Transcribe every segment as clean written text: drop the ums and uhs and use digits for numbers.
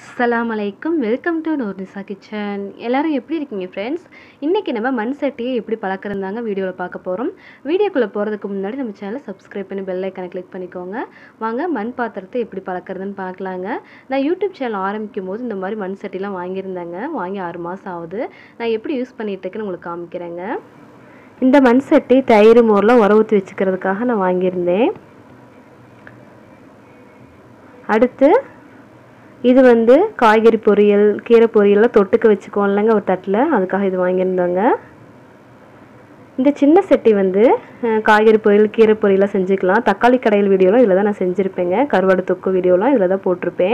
அஸ்ஸலாமு அலைக்கும். Welcome to Noornisa kitchen. எல்லாரும் எப்படி இருக்கீங்க ஃப்ரெண்ட்ஸ்? இன்றைக்கி நம்ம மண் சட்டியை எப்படி பழக்கிறதாங்க வீடியோவில் பார்க்க போகிறோம். வீடியோக்குள்ளே போகிறதுக்கு முன்னாடி நம்ம சேனலை சப்ஸ்கிரைப் பண்ணி பெல் ஐக்கானை கிளிக் பண்ணிக்கோங்க. வாங்க மண் பாத்திரத்தை எப்படி பழக்கிறதுன்னு பார்க்கலாங்க. நான் யூடியூப் சேனல் ஆரம்பிக்கும் போது இந்த மாதிரி மண் சட்டிலாம் வாங்கியிருந்தேங்க. வாங்கி 6 மாதம் ஆகுது. நான் எப்படி யூஸ் பண்ணிகிட்ருக்கேன்னு உங்களுக்கு காமிக்கிறேங்க. இந்த மண் சட்டி தயிர் மோர்லாம் உர ஊற்றி வச்சுக்கிறதுக்காக நான் வாங்கியிருந்தேன். அடுத்து இது வந்து காய்கறி பொரியல், கீரை பொரியல்லாம் தொட்டுக்க வச்சுக்கோம் இல்லைங்க ஒரு தட்டில், அதுக்காக இது வாங்கியிருந்தோங்க. இந்த சின்ன சட்டி வந்து காய்கறி பொரியல், கீரை பொரியலாம் செஞ்சுக்கலாம். தக்காளி கடையில் வீடியோலாம் இதில் தான் நான் செஞ்சுருப்பேங்க. கருவாடு தொக்கு வீடியோலாம் இதில் தான் போட்டிருப்பேன்.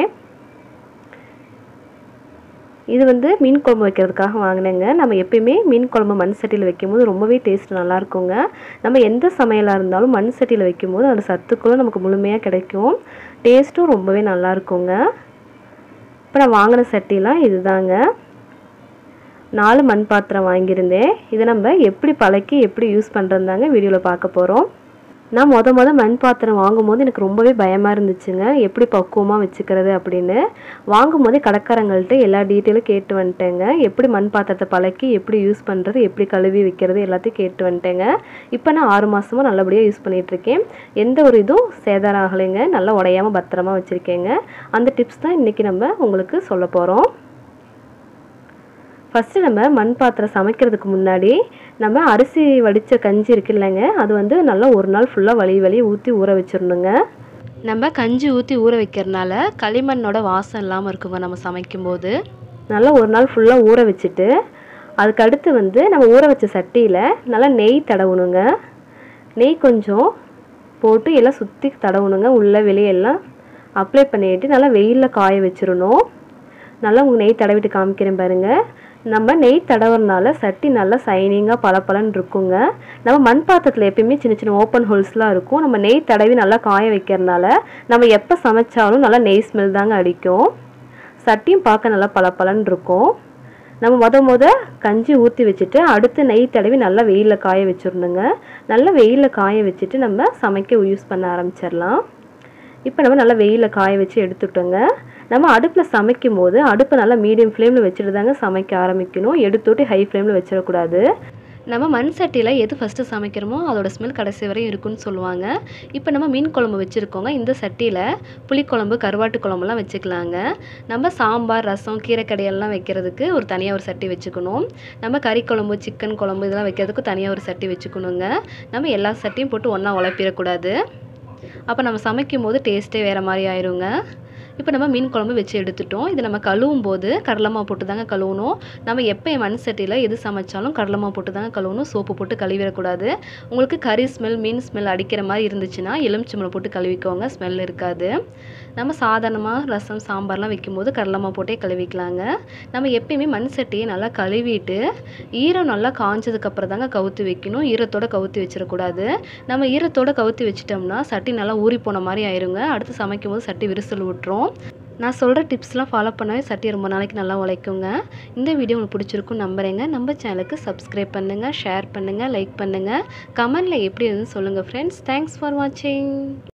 இது வந்து மீன் குழம்பு வைக்கிறதுக்காக வாங்கினேங்க. நம்ம எப்பயுமே மீன் குழம்பு மண் சட்டியில் வைக்கும்போது ரொம்பவே டேஸ்ட் நல்லாயிருக்குங்க. நம்ம எந்த சமையலாக இருந்தாலும் மண் சட்டியில் வைக்கும்போது அந்த சத்துக்களும் நமக்கு முழுமையாக கிடைக்கும். டேஸ்ட்டும் ரொம்பவே நல்லாயிருக்குங்க. இப்போ நான் வாங்கின சட்டிலாம் இது தாங்க. 4 மண் பாத்திரம் வாங்கியிருந்தேன். இதை நம்ம எப்படி பழக்கி எப்படி யூஸ் பண்ணுறதாங்க வீடியோவில் பார்க்க போகிறோம். நான் மொத மண் பாத்திரம் வாங்கும்போது எனக்கு ரொம்பவே பயமாக இருந்துச்சுங்க. எப்படி பக்குவமாக வச்சுக்கிறது அப்படின்னு. வாங்கும்போதே கடைக்காரங்கள்ட்ட எல்லா டீட்டெயிலும் கேட்டு வந்துட்டேங்க. எப்படி மண் பாத்திரத்தை பழக்கி எப்படி யூஸ் பண்ணுறது, எப்படி கழுவி வைக்கிறது எல்லாத்தையும் கேட்டு வந்துட்டேங்க. இப்போ நான் 6 மாதமாக நல்லபடியாக யூஸ் பண்ணிகிட்ருக்கேன். எந்த ஒரு இதுவும் சேதாரம் ஆகலைங்க. நல்லா உடையாமல் பத்திரமா வச்சுருக்கேங்க. அந்த டிப்ஸ் தான் இன்றைக்கி நம்ம உங்களுக்கு சொல்ல போகிறோம். ஃபஸ்ட்டு நம்ம மண் பாத்திரம் சமைக்கிறதுக்கு முன்னாடி நம்ம அரிசி வடித்த கஞ்சி இருக்கு இல்லைங்க, அது வந்து நல்லா ஒரு நாள் ஃபுல்லாக வழி ஊற்றி ஊற வச்சிடணுங்க. நம்ம கஞ்சி ஊற்றி ஊற வைக்கிறதுனால களிமண்ணோட வாசம் இல்லாமல் இருக்குங்க. நம்ம சமைக்கும்போது நல்லா ஒரு நாள் ஃபுல்லாக ஊற வச்சுட்டு அதுக்கடுத்து வந்து நம்ம ஊற வச்ச சட்டியில் நல்லா நெய் தடவணுங்க. நெய் கொஞ்சம் போட்டு எல்லாம் சுற்றி தடவணுங்க. உள்ளே வெளியெல்லாம் அப்ளை பண்ணிட்டு நல்லா வெயிலில் காய வச்சிடணும். நல்லா உங்களுக்கு நெய் தடவிட்டு காமிக்கிறேன் பாருங்கள். நம்ம நெய் தடவுறதுனால சட்டி நல்லா சைனிங்காக பளபளன்னு இருக்குங்க. நம்ம மண் பாத்திரத்தில் எப்பயுமே சின்ன சின்ன ஓப்பன் ஹோல்ஸ்லாம் இருக்கும். நம்ம நெய் தடவி நல்லா காய வைக்கிறதுனால நம்ம எப்போ சமைச்சாலும் நல்லா நெய் ஸ்மெல் தாங்க அடிக்கும். சட்டியும் பார்க்க நல்லா பளபளன்னு இருக்கும். நம்ம முத கஞ்சி ஊற்றி வச்சுட்டு அடுத்து நெய் தடவி நல்லா வெயிலில் காய வச்சிடணுங்க. நல்லா வெயிலில் காய வச்சுட்டு நம்ம சமைக்க யூஸ் பண்ண ஆரம்பிச்சிடலாம். இப்போ நம்ம நல்லா வெயிலில் காய வச்சு எடுத்துட்டோங்க. நம்ம அடுப்பில் சமைக்கும் போது அடுப்பை நல்லா மீடியம் ஃப்ளேமில் வச்சுட்டு தாங்க சமைக்க ஆரம்பிக்கணும். எடுத்துட்டு ஹை ஃப்ளேமில் வச்சிடக்கூடாது. நம்ம மண் சட்டியில் எது ஃபஸ்ட்டு சமைக்கிறோமோ அதோட ஸ்மெல் கடைசி வரையும் இருக்குன்னு சொல்லுவாங்க. இப்போ நம்ம மீன் குழம்பு வச்சுருக்கோங்க. இந்த சட்டியில் புளிக்குழம்பு, கருவாட்டு குழம்புலாம் வச்சுக்கலாங்க. நம்ம சாம்பார், ரசம், கீரைக்கடையெல்லாம் வைக்கிறதுக்கு ஒரு தனியாக ஒரு சட்டி வச்சுக்கணும். நம்ம கறி குழம்பு, சிக்கன் குழம்பு இதெல்லாம் வைக்கிறதுக்கு தனியாக ஒரு சட்டி வச்சுக்கணுங்க. நம்ம எல்லா சட்டியும் போட்டு ஒன்றா உழப்பிடக்கூடாது. அப்போ நம்ம சமைக்கும் போது டேஸ்ட்டே வேறு மாதிரி ஆயிருங்க. இப்போ நம்ம மீன் குழம்பு வச்சு எடுத்துட்டோம். இதை நம்ம கழுவும் போது கடலைமாவு போட்டு தாங்க கழுவணும். நம்ம எப்போ மண் சட்டியில் எது சமைச்சாலும் கடலைமாவு போட்டு தாங்க கழுவணும். சோப்பு போட்டு கழுவிடக்கூடாது. உங்களுக்கு கறி ஸ்மெல், மீன் ஸ்மெல் அடிக்கிற மாதிரி இருந்துச்சுன்னா எலுமிச்சம்பழம் போட்டு கழுவிக்கோங்க. ஸ்மெல் இருக்காது. நம்ம சாதாரணமாக ரசம், சாம்பார்லாம் வைக்கும்போது கடலைமாவு போட்டே கழுவிக்கலாங்க. நம்ம எப்பயுமே மண் சட்டியை நல்லா கழுவிட்டு ஈரம் நல்லா காஞ்சதுக்கப்புறம் தாங்க கவுத்தி வைக்கணும். ஈரத்தோடு கவுத்தி வச்சிடக்கூடாது. நம்ம ஈரத்தோடு கவுத்தி வச்சிட்டோம்னா சட்டி நல்லா ஊறி போன மாதிரி ஆயிருங்க. அடுத்து சமைக்கும் போது சட்டி விரிசல் விட்டுரும். நான் சொல்கிற டிப்ஸ்லாம் ஃபாலோ பண்ணவே சட்டி ரொம்ப நாளைக்கு நல்லா உழைக்குங்க. இந்த வீடியோ உங்களுக்கு பிடிச்சிருக்குன்னு நம்புகிறேங்க. நம்ம சேனலுக்கு சப்ஸ்கிரைப் பண்ணுங்கள், ஷேர் பண்ணுங்கள், லைக் பண்ணுங்கள். கமெண்டில் எப்படி இருந்துன்னு சொல்லுங்கள் ஃப்ரெண்ட்ஸ். தேங்க்ஸ் ஃபார் வாட்சிங்.